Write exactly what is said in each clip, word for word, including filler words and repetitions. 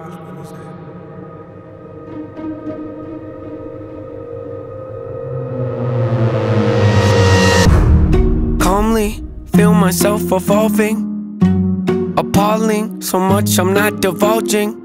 Calmly feel myself evolving, appalling, so much I'm not divulging.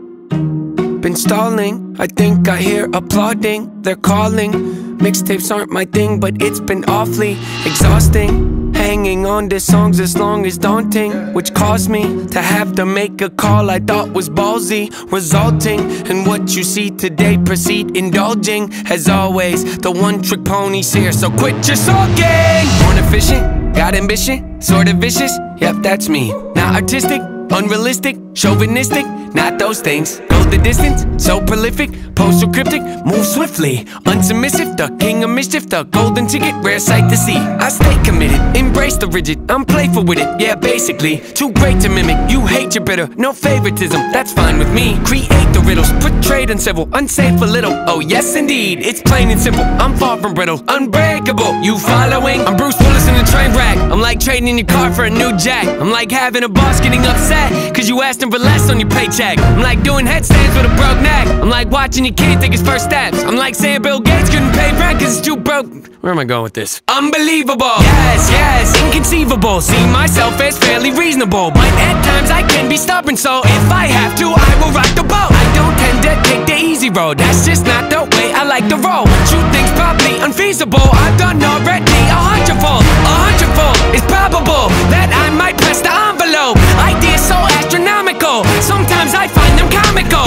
Been stalling, I think I hear applauding. They're calling, mixtapes aren't my thing, but it's been awfully exhausting. Hanging on to songs as long as daunting, which caused me to have to make a call I thought was ballsy, resulting in what you see today. Proceed indulging, as always, the one-trick pony's here, so quit your sulking. Born efficient, got ambition, sort of vicious, yep, that's me. Not artistic, unrealistic, chauvinistic, not those things. Go the distance, so prolific, postal cryptic, move swiftly, unsubmissive, the king of mischief, the golden ticket, rare sight to see. I stay committed, embrace the rigid, I'm playful with it, yeah, basically. Too great to mimic, you hate your bitter, no favoritism, that's fine with me. Create the riddles, portrayed uncivil, unsafe a little, oh yes indeed, it's plain and simple. I'm far from brittle, unbreakable, you following? I'm Bruce Willis in a train wreck, I'm like trading your car for a new jack. I'm like having a boss getting upset, cause you asked him for less on your paycheck. I'm like doing headstands with a broke neck. I'm like watching your kid take his first steps. I'm like saying Bill Gates couldn't pay rent cause it's too broke. Where am I going with this? Unbelievable, yes, yes, inconceivable. See myself as fairly reasonable, but at times I can be stubborn, so if I have to, I will rock the boat. I don't tend to take the easy road, that's just not the way I like to roll. What you think's probably unfeasible, I've done already a hundredfold. A hundredfold, it's probable that I might press the envelope. Ideas so astronomical, sometimes I find them comical.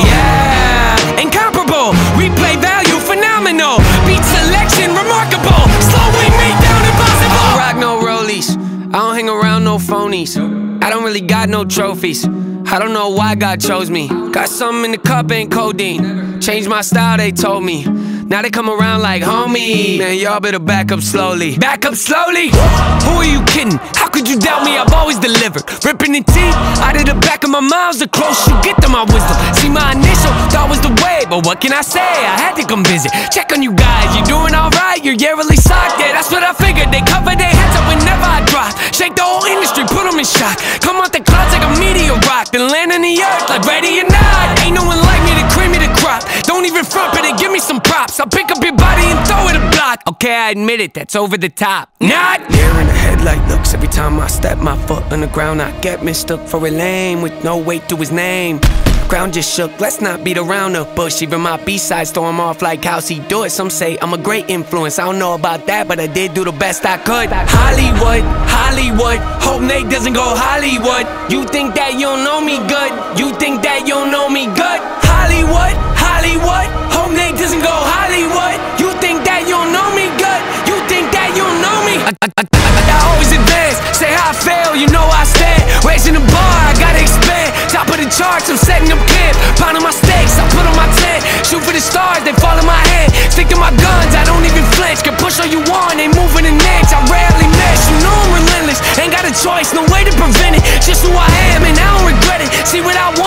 Yeah, incomparable, replay value phenomenal, beat selection remarkable, slowing me down impossible. I don't rock no rollies, I don't hang around no phonies, I don't really got no trophies, I don't know why God chose me. Got something in the cup, ain't codeine. Changed my style, they told me. Now they come around like, homie, man, y'all better back up slowly. Back up slowly? Who are you kidding? How could you doubt me? I've always delivered. Ripping the teeth out of the back of my mouth, the closer you get to my wisdom. See, my initial thought was the way, but what can I say? I had to come visit. Check on you guys, you doing alright? You're yearly socked, yeah, that's what I figured. They cover their heads up whenever I drop. Shake the whole industry, put them in shock. Come out the clouds like a meteor rock, then land on the earth like ready or not. Ain't no one like me to cream me the crop. Don't even front, better give me some props. I'll pick up your body and throw it a block. Okay, I admit it, that's over the top. Not there in the headlight looks. Every time I step my foot on the ground, I get mistook for a lame with no weight to his name. Ground just shook, let's not beat around the bush. Even my B-sides throw him off like how's he do it. Some say I'm a great influence, I don't know about that, but I did do the best I could. Hollywood, Hollywood, hope Nate doesn't go Hollywood. You think that you don't know me good, you think that you don't know me good. Hollywood, Hollywood, hope Nate doesn't go Hollywood. You think that you don't know me good, you think that you don't know me. I, I, I, I always advance, say how I fail, you know I stand. Raising the bar, I gotta expand. Top of the charts, I'm setting up camp. Pounding my stakes, I put on my tent. Shoot for the stars, they fall in my hand. Stick to my guns, I don't even flinch. Can push all you want, ain't moving an inch. I rarely miss, you know I'm relentless. Ain't got a choice, no way to prevent it. Just who I am and I don't regret it. See what I want.